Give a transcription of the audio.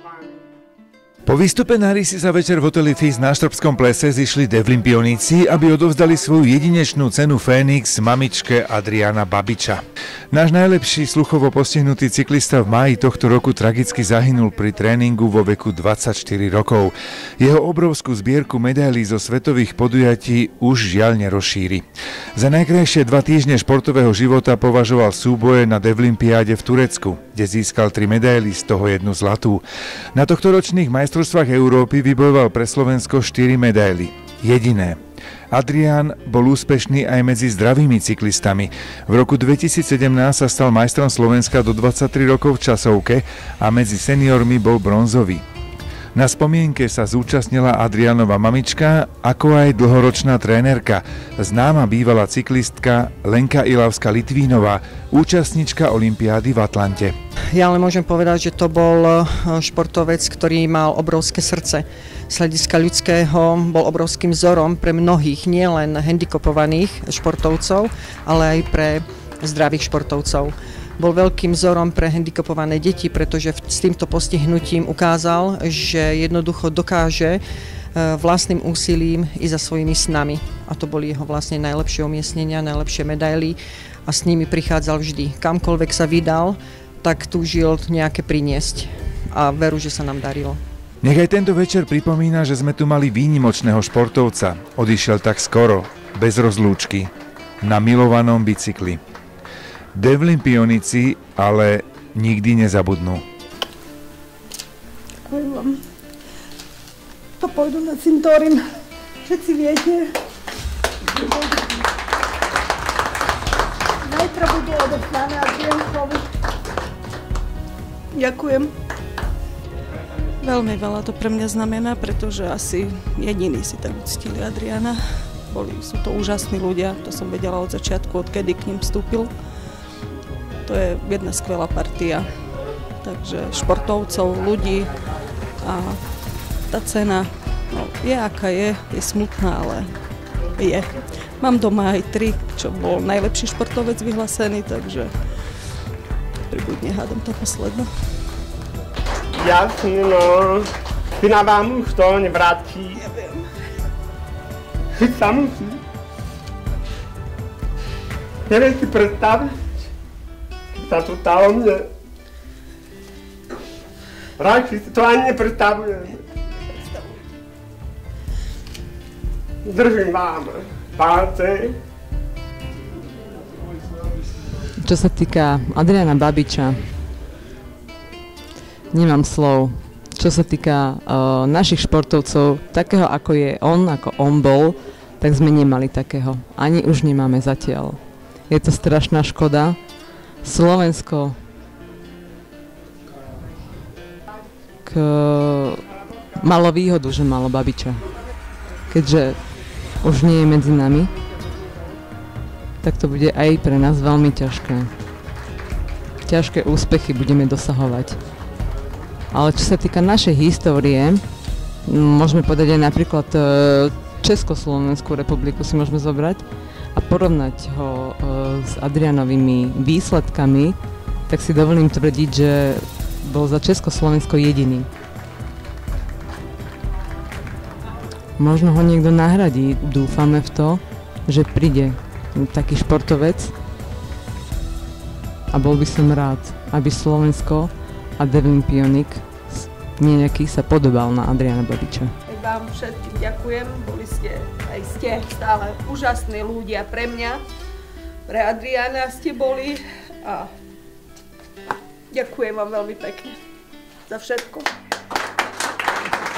Po výstupe na Risi sa večer v hoteli Fis na Štrbskom plese zišli devlimpionici, aby odovzdali svoju jedinečnú cenu Fénix mamičke Adriana Babiča. Náš najlepší sluchovo postihnutý cyklista v máji tohto roku tragicky zahynul pri tréningu vo veku 24 rokov. Jeho obrovskú zbierku medailí zo svetových podujatí už žiaľ nerozšíri. Za najkrajšie 2 týždne športového života považoval súboje na devlimpiáde v Turecku, kde získal 3 medaily, z toho 1 zlatú. Na tohtoročných majstrovstvách Európy vybojoval pre Slovensko 4 medaily. Jediné. Adrián bol úspešný aj medzi zdravými cyklistami. V roku 2017 sa stal majstrom Slovenska do 23 rokov v časovke a medzi seniormi bol bronzový. Na spomienke sa zúčastnila Adriánova mamička, ako aj dlhoročná trénerka, známa bývalá cyklistka Lenka Ilavská-Litvínová, účastnička olympiády v Atlante. Ja len môžem povedať, že to bol športovec, ktorý mal obrovské srdce. Z hľadiska ľudského bol obrovským vzorom pre mnohých, nielen handicapovaných športovcov, ale aj pre zdravých športovcov. Bol veľkým vzorom pre handicapované deti, pretože s týmto postihnutím ukázal, že jednoducho dokáže vlastným úsilím i za svojimi snami. A to boli jeho vlastne najlepšie umiestnenia, najlepšie medaily a s nimi prichádzal vždy. Kamkoľvek sa vydal, tak túžil nejaké priniesť a veru, že sa nám darilo. Nech aj tento večer pripomína, že sme tu mali výnimočného športovca. Odišiel tak skoro, bez rozlúčky, na milovanom bicykli. Devlimpionici ale nikdy nezabudnú. Ďakujem vám. To pôjdu na cintorín. Všetci viete. Zajtra budú odeslané Adriánkovi. Ďakujem. Veľmi veľa to pre mňa znamená, pretože asi jediní si tak uctili Adriána. Sú to úžasní ľudia, to som vedela od začiatku, odkedy k ním vstúpil. To je jedna skvelá partia, takže športovcov, ľudí a tá cena je aká je smutná, ale je. Mám doma aj 3, čo bol najlepší športovec vyhlásený, takže pribudne hádam tá posledná. Jasne, no, syna vám už to nevrátí. Ja viem. Sa musí. Neviem si predstaviť, sa to stalo mne. Radši si to ani nepredstavujem. Držím vám palce. Čo sa týka Adriána Babiča, nemám slov. Čo sa týka našich športovcov, takého ako je on, ako on bol, tak sme nemali takého. Ani už nemáme zatiaľ. Je to strašná škoda. Slovensko malo výhodu, že malo Babiča. Keďže už nie je medzi nami, tak to bude aj pre nás veľmi ťažké. Ťažké úspechy budeme dosahovať. Ale čo sa týka našej histórie, môžeme povedať aj napríklad Československú republiku si môžeme zobrať a porovnať ho s Adriánovými výsledkami, tak si dovolím tvrdiť, že bol za Československo jediný. Možno ho niekto nahradí, dúfame v to, že príde taký športovec a bol by som rád, aby Slovensko a devlimpionik nejaký sa podobal na Adriána Babiča. Vám všetkým ďakujem, boli ste, aj ste stále úžasní ľudia pre mňa, pre Adriána ste boli a ďakujem vám veľmi pekne za všetko.